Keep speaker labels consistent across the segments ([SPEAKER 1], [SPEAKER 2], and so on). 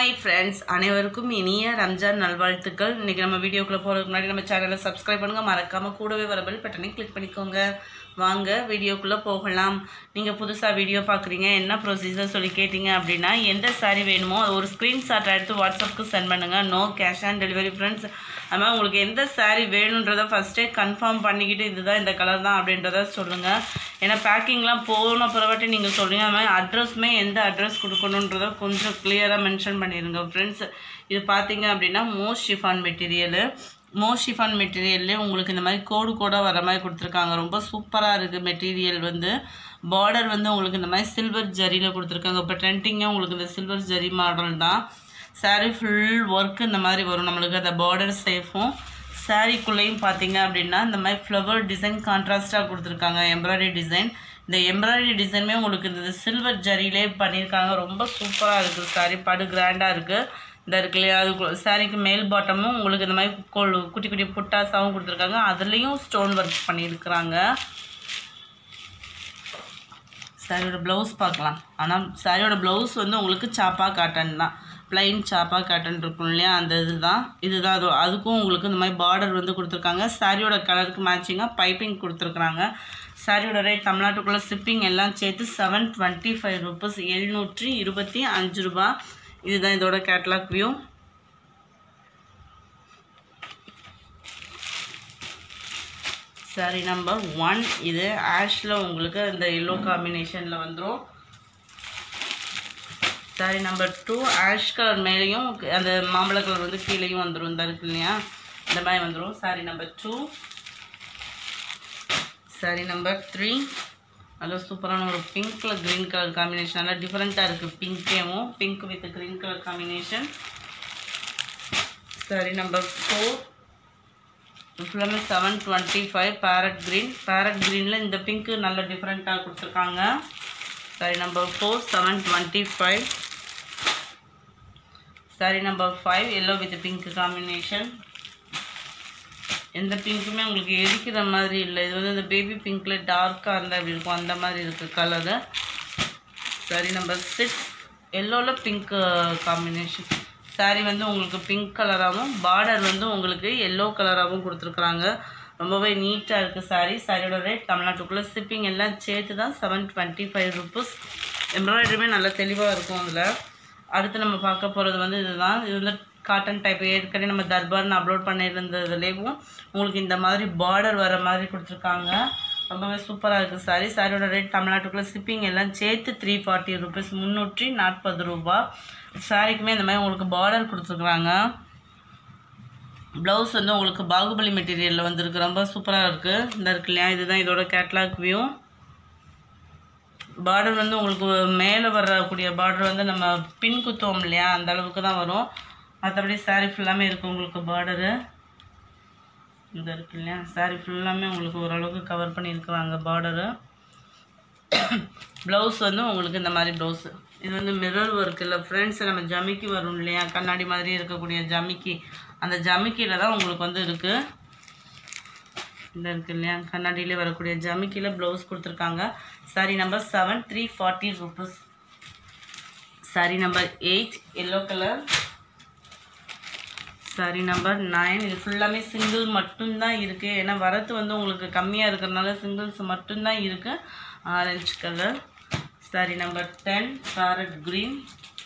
[SPEAKER 1] Hi friends, அனைவருக்கும் இனிய ரம்ஜான் நல்வாழ்த்துக்கள். இன்னைக்கு நம்ம வீடியோக்குள்ள போறதுக்கு முன்னாடி நம்ம சேனலை சப்ஸ்கிரைப் பண்ணுங்க, மறக்காம கூடவே வர பெல் பட்டனை கிளிக் பண்ணிக்கோங்க. வாங்க வீடியோக்குள்ள போகலாம். நீங்க புதுசா வீடியோ பார்க்குறீங்க, என்ன ப்ரொசீஜர் சொல்லி கேட்டிங்க அப்படின்னா எந்த சாரி வேணுமோ ஒரு ஸ்க்ரீன்ஷாட் எடுத்து வாட்ஸ்அப்புக்கு சென்ட் பண்ணுங்க. No cash on delivery friends. அதனால் உங்களுக்கு எந்த சாரி வேணுன்றதை ஃபஸ்ட்டே கன்ஃபார்ம் பண்ணிக்கிட்டு இதுதான் இந்த கலர் தான் அப்படின்றத சொல்லுங்கள். ஏன்னா பேக்கிங்லாம் போன பிறவாட்டி நீங்கள் சொல்கிறீங்க. அது மாதிரி அட்ரஸுமே எந்த அட்ரஸ் கொடுக்கணுன்றதை கொஞ்சம் கிளியராக மென்ஷன் பண்ணிடுங்க ஃப்ரெண்ட்ஸ். இது பார்த்தீங்க அப்படின்னா மோஸ்ட் ஷிஃபான் மெட்டீரியல்லே உங்களுக்கு இந்த மாதிரி கோடாக வர மாதிரி கொடுத்துருக்காங்க. ரொம்ப சூப்பராக இருக்குது மெட்டீரியல். வந்து பார்டர் வந்து உங்களுக்கு இந்த மாதிரி சில்வர் ஜரியில் கொடுத்துருக்காங்க. இப்போ ட்ரெண்டிங்காக உங்களுக்கு இந்த சில்வர் ஜரி மாடல் தான். சாரீ ஃபுல் ஒர்க்கு இந்த மாதிரி வரும் நம்மளுக்கு. அந்த பார்டர் சேஃபும் சாரீக்குள்ளேயும் பார்த்தீங்க அப்படின்னா இந்த மாதிரி ஃப்ளவர் டிசைன் கான்ட்ராஸ்டாக கொடுத்துருக்காங்க. Embroidery design. இந்த எம்ப்ராய்டரி டிசைனுமே உங்களுக்கு இந்த சில்வர் ஜரியிலே பண்ணியிருக்காங்க. ரொம்ப சூப்பராக இருக்குது சாரீ. படு கிராண்டாக இருக்குது. இந்த இருக்கு இல்லையா, அது சாரீக்கு மேல் பாட்டமும் உங்களுக்கு இந்த மாதிரி குட்டி குட்டி புட்டாஸாகவும் கொடுத்துருக்காங்க. அதுலேயும் ஸ்டோன் ஒர்க் பண்ணியிருக்கிறாங்க. சாரியோட ப்ளவுஸ் பார்க்கலாம். ஆனால் சாரியோட ப்ளவுஸ் வந்து உங்களுக்கு சாப்பா காட்டன் தான். ப்ளைன் சாப்பா காட்டன் இருக்கும் இல்லையா, அந்த இதுதான் அதுக்கும் உங்களுக்கு இந்த மாதிரி பார்டர் வந்து கொடுத்துருக்காங்க. சாரியோட கலருக்கு மேட்சிங்காக பைப்பிங் கொடுத்துருக்குறாங்க. சாரியோட ரேட் தமிழ்நாட்டுக்குள்ளே ஷிப்பிங் எல்லாம் சேர்த்து 725 ரூபீஸ், 725 ரூபா. இதுதான் இதோட கேட்லாக் வியூ. சாரி நம்பர் 1 இது ஆஷில் உங்களுக்கு இந்த எல்லோ காம்பினேஷனில் வந்துடும். சாரி நம்பர் 2 ஆஷ் கலர் மேலேயும் அந்த மாம்பழ கலர் வந்து கீழேயும் வந்துடும். இந்த இருக்கு இல்லையா, இந்த மாதிரி வந்துடும். Sorry number 2. சாரி நம்பர் 3 நல்லா சூப்பரான ஒரு பிங்க்கில் க்ரீன் கலர் காம்பினேஷன். நல்லா டிஃப்ரெண்ட்டாக இருக்குது. பிங்க்கேவும் pink with green colour combination. Sari number 4 ஃபுல்லாமே 725 பேரட் க்ரீனில் இந்த பிங்க்கு நல்ல டிஃப்ரெண்ட்டாக கொடுத்துருக்காங்க. Sari number 4 725. Sari number 5 yellow with pink combination. எந்த பிங்க்குமே உங்களுக்கு எரிக்கிற மாதிரி இல்லை. இது வந்து இந்த பேபி பிங்க்கில் டார்க்காக இருந்தால் அப்படி இருக்கும், அந்த மாதிரி இருக்குது கலரு. சாரி நம்பர் 6 எல்லோவில் பிங்க் காம்பினேஷன். சாரி வந்து உங்களுக்கு பிங்க் கலராகவும் பார்டர் வந்து உங்களுக்கு எல்லோ கலராகவும் கொடுத்துருக்குறாங்க. ரொம்பவே நீட்டாக இருக்குது சாரி. சாரியோட ரேட் தமிழ்நாட்டுக்குள்ளே ஷிப்பிங் எல்லாம் சேர்த்து தான் 725 ரூபீஸ். எம்ப்ராய்டரியுமே நல்லா தெளிவாக இருக்கும் அதில். அடுத்து நம்ம பார்க்க போகிறது வந்து இதுதான். இது வந்து காட்டன் டைப். ஏற்கனவே நம்ம தர்பார்னு அப்லோட் பண்ணியிருந்ததுலேயும் உங்களுக்கு இந்த மாதிரி பார்டர் வர மாதிரி கொடுத்துருக்காங்க. ரொம்பவே சூப்பராக இருக்குது சாரி. சாரியோட ரேட் தமிழ்நாட்டுக்குள்ளே ஷிப்பிங் எல்லாம் சேர்த்து 340 ரூபீஸ், 340 ரூபா. சாரிக்குமே இந்த மாதிரி உங்களுக்கு பார்டர் கொடுத்துருக்குறாங்க. ப்ளவுஸ் வந்து உங்களுக்கு பாகுபலி மெட்டீரியலில் வந்துருக்கு. ரொம்ப சூப்பராக இருக்குது. இந்த இருக்கு இல்லையா, இதுதான் இதோட கேட்லாக் வியூ. பார்டர் வந்து உங்களுக்கு மேலே வரக்கூடிய பார்டர் வந்து நம்ம பின் குத்துவோம் இல்லையா, அந்த அளவுக்கு தான் வரும். மற்றபடி சாரீ ஃபுல்லாமே இருக்குது உங்களுக்கு பார்டரு. இந்த இருக்கு இல்லையா, சாரீ ஃபுல்லாமே உங்களுக்கு ஓரளவுக்கு கவர் பண்ணியிருக்குறாங்க பார்டரு. ப்ளவுஸ் வந்து உங்களுக்கு இந்த மாதிரி ப்ளவுஸு. இது வந்து மிரர் ஒர்க் இல்லை ஃப்ரெண்ட்ஸ். நம்ம ஜமிக்கி வரும் இல்லையா, கண்ணாடி மாதிரி இருக்கக்கூடிய ஜமிக்கி, அந்த ஜமிக்கியில் தான் உங்களுக்கு வந்து இருக்குது. இந்த இருக்கு இல்லையா, கண்ணாடியிலே வரக்கூடிய ஜமிக்கியில் ப்ளவுஸ் கொடுத்துருக்காங்க. Sari number 7 340 rupees. Sari number 8 yellow colour. Sari number 9 இது ஃபுல்லாமே சிங்கிள் மட்டும்தான் இருக்குது. ஏன்னா வரத்து வந்து உங்களுக்கு கம்மியாக இருக்கிறதுனால சிங்கிள்ஸ் மட்டும்தான் இருக்குது. Orange colour. Sari number 10 parrot green.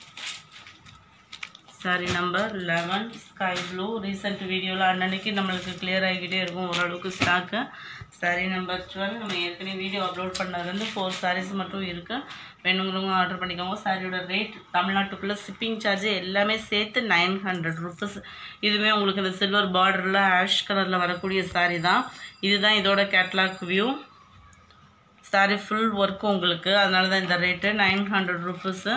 [SPEAKER 1] Sari number 11 sky blue. Recent வீடியோவில் அன்னன்னைக்கு நம்மளுக்கு கிளியர் ஆகிக்கிட்டே இருக்கும் ஓரளவுக்கு ஸ்டாக்கு. சாரி நம்பர் 12 நம்ம ஏற்கனவே வீடியோ அப்லோட் பண்ணதுலேருந்து 4 சாரீஸ் மட்டும் இருக்குது. வேணுங்கிறவங்க ஆர்டர் பண்ணிக்கோங்க. சாரியோட ரேட் தமிழ்நாட்டுக்குள்ளே ஷிப்பிங் சார்ஜ் எல்லாமே சேர்த்து 900 ரூபீஸ். இதுவுமே உங்களுக்கு இந்த சில்வர் பார்டரில் ஆஷ் கலரில் வரக்கூடிய சாரீ தான். இதுதான் இதோட catalogue view. Sari full work உங்களுக்கு, அதனால தான் இந்த ரேட்டு 900 ரூபீஸு.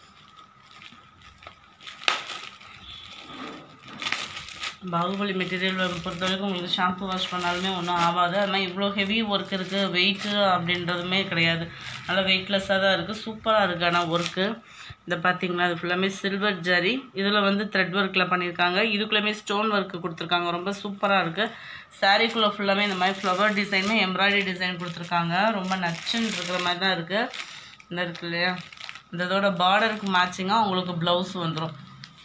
[SPEAKER 1] பாகுபலி மெட்டீரியல் பொறுத்த வரைக்கும் உங்களுக்கு ஷாம்பு வாஷ் பண்ணாலுமே ஒன்றும் ஆகாது. அது மாதிரி இவ்வளோ ஹெவி ஒர்க் இருக்குது, வெயிட்டு அப்படின்றதுமே கிடையாது. நல்லா வெயிட்லெஸ்ஸாக தான் இருக்குது. சூப்பராக இருக்குது ஆனால் ஒர்க்கு. இந்த பார்த்திங்கன்னா அது ஃபுல்லாமே சில்வர் ஜரி. இதில் வந்து த்ரெட் ஒர்க்கில் பண்ணியிருக்காங்க. இதுக்குள்ளேயுமே ஸ்டோன் ஒர்க்கு கொடுத்துருக்காங்க. ரொம்ப சூப்பராக இருக்குது. சாரீக்குள்ளே ஃபுல்லாமே இந்த மாதிரி ஃப்ளவர் டிசைனுமே எம்ப்ராய்டரி டிசைன் கொடுத்துருக்காங்க. ரொம்ப நச்சுன்னு இருக்கிற மாதிரி தான் இருக்குது. இந்த இருக்கு இல்லையா, இந்த இதோட பார்டருக்கு மேட்சிங்காக உங்களுக்கு ப்ளவுஸ் வந்துடும்.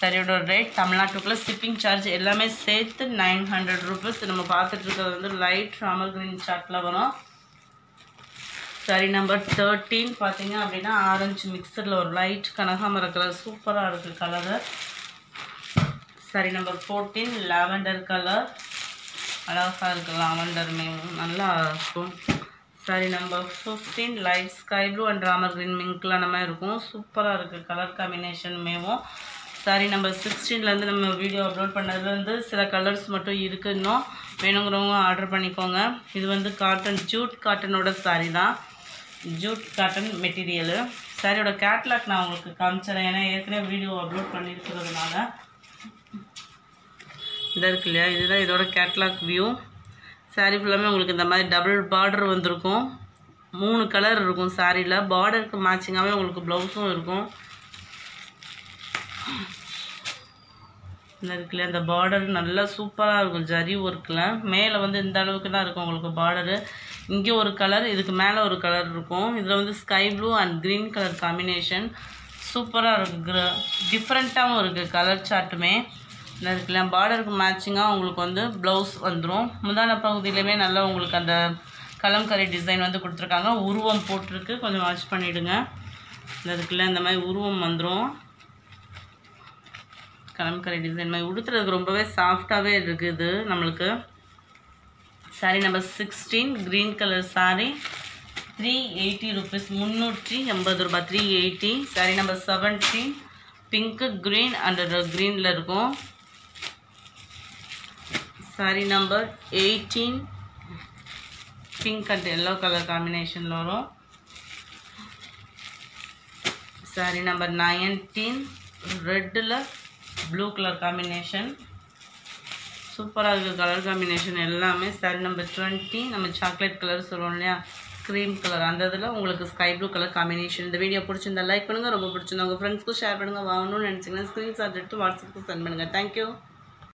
[SPEAKER 1] சாரியோட ரேட் தமிழ்நாட்டுக்குள்ளே ஷிப்பிங் சார்ஜ் எல்லாமே சேர்த்து 900 rupees. நம்ம பார்த்துட்டு இருக்கிறது வந்து லைட் ராமர் கிரீன் சார்ட்டில் வரும். சாரி நம்பர் 13 பார்த்தீங்க அப்படின்னா ஆரஞ்சு மிக்சரில் ஒரு லைட் கனகாமர கலர் சூப்பராக இருக்குது colour. Sari number 14 lavender colour அழகாக இருக்குது. லாவெண்டருமே நல்லா இருக்கும். Sari number 15 light sky blue and ராமர் கிரீன் மிங்க்ல நம்ம இருக்கும். சூப்பராக இருக்குது கலர் காம்பினேஷனுமேவும். சாரி நம்பர் 16லேருந்து நம்ம வீடியோ அப்லோட் பண்ணதுலேருந்து சில கலர்ஸ் மட்டும் இருக்குது. இன்னும் வேணுங்கிறவங்க ஆர்டர் பண்ணிக்கோங்க. இது வந்து காட்டன் ஜூட் காட்டனோட சாரி தான். Jute cotton material. சாரியோட கேட்லாக் நான் உங்களுக்கு காமிச்சிடறேன், ஏன்னா ஏற்கனவே வீடியோ அப்லோட் பண்ணியிருக்கிறதுனால. இதாக இருக்கு இல்லையா, இதுதான் இதோட கேட்லாக் வியூ. சாரீ ஃபுல்லாமே உங்களுக்கு இந்த மாதிரி டபுள் பார்டர் வந்திருக்கும். 3 கலர் இருக்கும் சாரியில். பார்டருக்கு மேட்சிங்காகவே உங்களுக்கு ப்ளவுஸும் இருக்கும். இந்த இருக்குல்ல அந்த பார்டர் நல்லா சூப்பராக இருக்கும் ஜரி ஒர்க்கில். மேலே வந்து இந்த அளவுக்கு தான் இருக்கும் உங்களுக்கு பார்டரு. இங்கே ஒரு கலர், இதுக்கு மேலே ஒரு கலர் இருக்கும். இதில் வந்து sky blue and green colour combination சூப்பராக இருக்குது. டிஃப்ரெண்ட்டாகவும் இருக்குது கலர் சார்ட்டுமே. இந்த இருக்குல்ல பார்டருக்கு மேட்சிங்காக உங்களுக்கு வந்து ப்ளவுஸ் வந்துடும். முந்தான பகுதியிலுமே நல்லா உங்களுக்கு அந்த கலம்கரி டிசைன் வந்து கொடுத்துருக்காங்க. உருவம் போட்டிருக்கு, கொஞ்சம் வாட்ச் பண்ணிவிடுங்க. இந்த இருக்குல்ல இந்த மாதிரி உருவம் வந்துடும். கலம்கரி டிசைன் மாதிரி உடுத்துறதுக்கு ரொம்பவே சாஃப்டாகவே இருக்குது நம்மளுக்கு. Sari number 16 green colour sari 380 rupees, 380 ரூபாய், 380. Sari number 17 pink green and க்ரீனில் இருக்கும். Sari number 18 pink and yellow colour காம்பினேஷனில் வரும். சாரி நம்பர் 19 ரெட்டில் ப்ளூ கலர் காம்பினேஷன் சூப்பராக இருக்குது கலர் காம்பினேஷன் எல்லாமே. சாரி நம்பர் 20 நம்ம சாக்லேட் கலர் சொல்லுவோம் இல்லையா, க்ரீம் கலர், அந்த இதில் உங்களுக்கு ஸ்கை ப்ளூ கலர் காம்பினேஷன். இந்த வீடியோ பிடிச்சிருந்தா லைக் பண்ணுங்கள், ரொம்ப பிடிச்சிருந்தா உங்கள் ஃப்ரெண்ட்ஸ்க்கும் ஷேர் பண்ணுங்கள். வாங்கணும்னு நினச்சிங்கன்னா ஸ்க்ரீன்ஷாட் எடுத்து வாட்ஸ்அப்புக்கு சென்ட் பண்ணுங்கள். தேங்க்யூ.